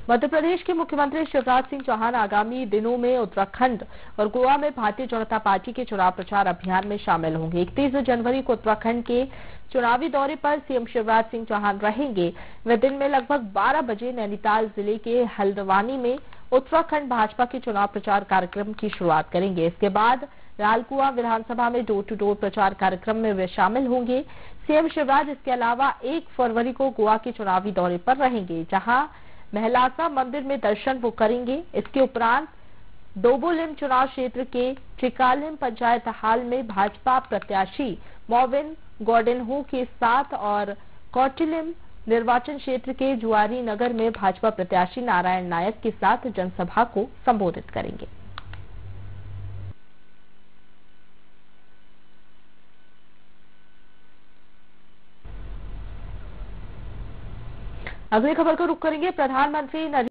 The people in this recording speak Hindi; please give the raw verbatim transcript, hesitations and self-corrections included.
मध्य प्रदेश के मुख्यमंत्री शिवराज सिंह चौहान आगामी दिनों में उत्तराखंड और गोवा में भारतीय जनता पार्टी के चुनाव प्रचार अभियान में शामिल होंगे। इकतीस जनवरी को उत्तराखंड के चुनावी दौरे पर सीएम शिवराज सिंह चौहान रहेंगे। वे दिन में लगभग बारह बजे नैनीताल जिले के हल्द्वानी में उत्तराखंड भाजपा के चुनाव प्रचार कार्यक्रम की शुरुआत करेंगे। इसके बाद लालकुआं विधानसभा में डोर टू डोर प्रचार कार्यक्रम में वे शामिल होंगे। सीएम शिवराज इसके अलावा एक फरवरी को गोवा के चुनावी दौरे पर रहेंगे, जहां महलासा मंदिर में दर्शन वो करेंगे। इसके उपरांत डोबोलिम चुनाव क्षेत्र के ट्रिकालिम पंचायत हाल में भाजपा प्रत्याशी मोविन गौडेन्हो के साथ और कौटिलिम निर्वाचन क्षेत्र के जुआरी नगर में भाजपा प्रत्याशी नारायण नायक के साथ जनसभा को संबोधित करेंगे। अगली खबर को रुख करेंगे। प्रधानमंत्री